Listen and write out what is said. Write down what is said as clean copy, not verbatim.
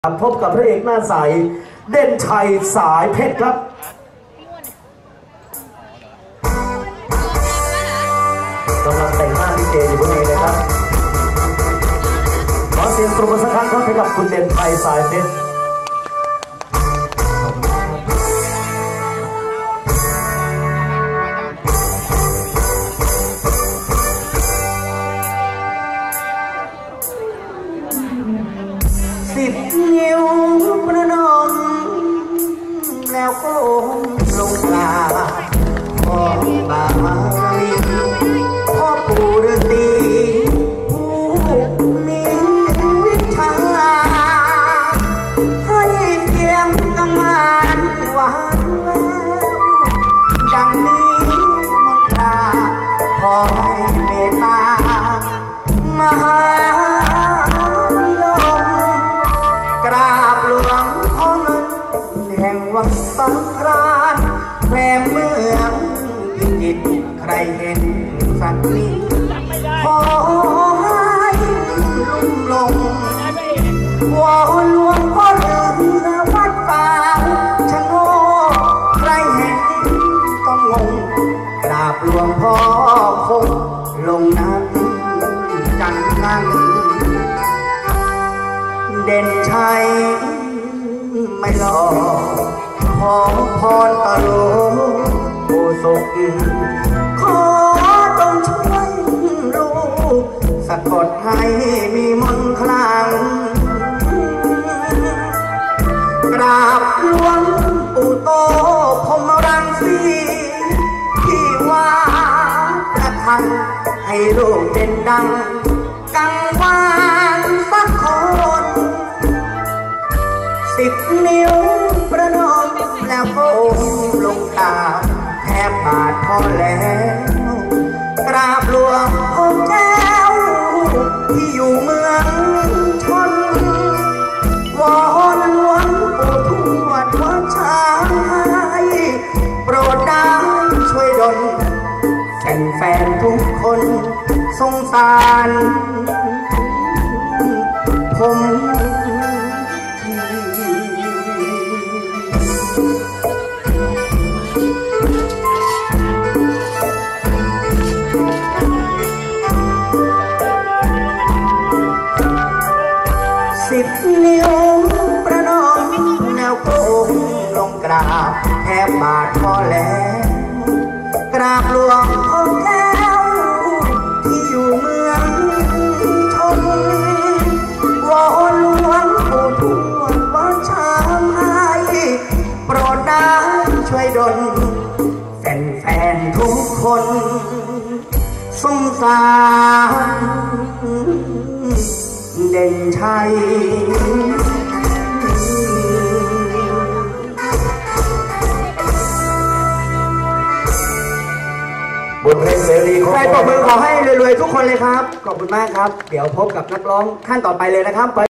พบกับพระเอกหน้าใสเด่นชัยสายเพชรครับกำลังแต่งหน้าลิเกอยู่บนเวทีนะครับขอเสียงปรบมือสักครั้งครับให้กับคุณเด่นชัยสายเพชร10 นิ้วประนมแล้วก็ลงกราบขอบารมีพ่อปู่ฤาษีผู้มีวิชาให้เพียงกำมันหวานแววดังนี้มนตราขอให้เมตตามหากราบหลวงพ่อเงินแห่งวังสังฆราชแม่เมืองพิจิตรใครเห็นสักนิดขอให้ลุ่มลงวอนหลวงพ่อเรือวัดป่าชะโงกใครเห็นต้องงงกราบหลวงพ่อคงลงนั้นจันงันเด่นชัยไม่หลอกขอพรตะโลโอสุขขอจงช่วยลูกสะกดให้มีมนต์คลังกราบหลวงปู่โตพรหมรังสีที่ว่าประทันให้ลูกเด่นดังกังวานสักคน10 นิ้วประนมแล้วก็ลงกราบแทบบาทพอแล้วกราบหลวงพ่อแก้วที่อยู่เมืองชนวอนหลวงปู่ทวดวัดช้างให้โปรดได้ช่วยดลแฟนทุกคนสงสารผม10 นิ้วประนมแนวโค้งลงกราบแทบบาทพอแล้วกราบหลวงพ่อแก้วที่อยู่เมืองชนวอนหลวงปู่ทวดวัดช้างให้โปรดได้ช่วยดลแฟนทุกคนสงสารเด่นชัยบทเพลงเสรีใครปรบมือขอให้รวยๆทุกคนเลยครับขอบคุณมากครับเดี๋ยวพบกับนักร้องท่านต่อไปเลยนะครับ